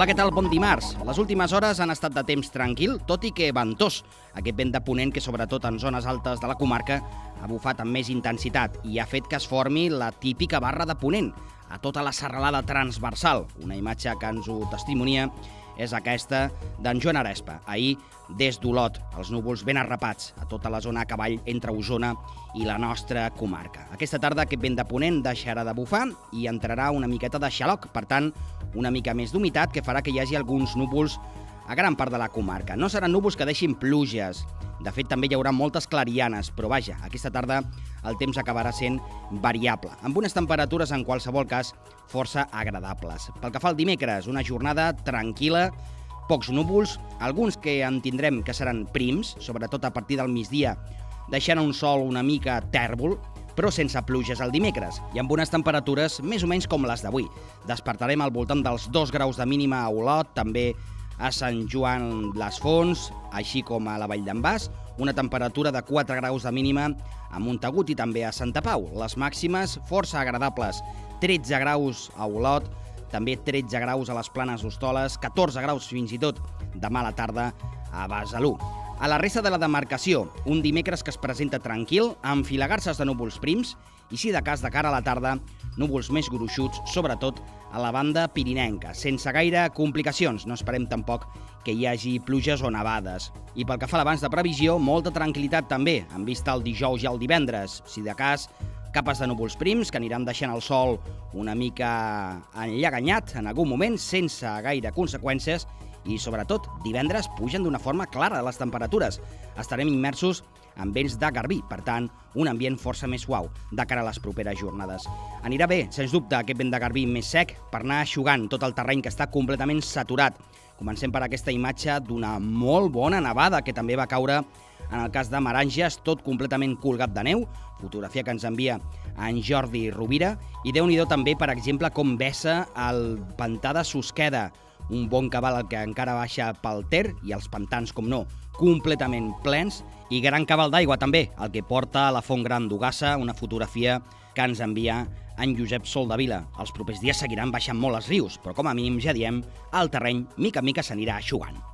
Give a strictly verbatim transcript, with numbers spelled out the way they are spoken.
Hola, què tal? Bon dimarts. Les últimes hores han estat de temps tranquil, tot i que ventós. Aquest vent de ponent que, sobretot en zones altes de la comarca, ha bufat amb més intensitat i ha fet que es formi la típica barra de ponent a tota la serralada transversal. Una imatge que ens ho testimonia és aquesta d'en Joan Arespa. Ahir, des d'Olot, els núvols ben arrapats a tota la zona a cavall entre Osona i la nostra comarca. Aquesta tarda aquest vent de ponent deixarà de bufar i entrarà una miqueta de xaloc, per tant, una mica més d'humitat que farà que hi hagi alguns núvols a gran part de la comarca. No seran núvols que deixin pluges. De fet, també hi haurà moltes clarianes, però vaja, aquesta tarda el temps acabarà sent variable, amb unes temperatures en qualsevol cas força agradables. Pel que fa al dimecres, una jornada tranquil·la, pocs núvols, alguns que en tindrem que seran prims, sobretot a partir del migdia, deixant un sol una mica tèrbol, però sense pluges el dimecres, i amb unes temperatures més o menys com les d'avui. Despertarem al voltant dels dos graus de mínima a Olot, també a Sant Joan les Fonts, així com a la Vall d'en Bas, una temperatura de quatre graus de mínima a Montagut i també a Santa Pau. Les màximes força agradables, tretze graus a Olot, també tretze graus a les Planes d'Hostoles, catorze graus fins i tot demà a la tarda a Besalú. A la resta de la demarcació, un dimecres que es presenta tranquil, amb filagarses de núvols prims i, si de cas, de cara a la tarda, núvols més gruixuts, sobretot a la banda pirinenca, sense gaire complicacions. No esperem tampoc que hi hagi pluges o nevades. I pel que fa a l'abans de previsió, molta tranquil·litat també, en vista el dijous i el divendres. Si de cas, capes de núvols prims que aniran deixant el sol una mica enllaganyat en algun moment, sense gaire conseqüències, i, sobretot, divendres pugen d'una forma clara les temperatures. Estarem immersos en vents de garbí, per tant, un ambient força més suau de cara a les properes jornades. Anirà bé, sens dubte, aquest vent de garbí més sec per anar eixugant tot el terreny que està completament saturat. Comencem per aquesta imatge d'una molt bona nevada que també va caure en el cas de Meranges, tot completament colgat de neu, fotografia que ens envia en Jordi Rovira, i Déu-n'hi-do també, per exemple, com vessa el pantà de Susqueda, un bon cabal que encara baixa pel Ter i els pantans, com no, completament plens, i gran cabal d'aigua també, el que porta a la Font Gran d'Ogassa, una fotografia que ens envia en Josep Soldavila. Els propers dies seguiran baixant molt els rius, però com a mínim, ja diem, el terreny mica en mica s'anirà eixugant.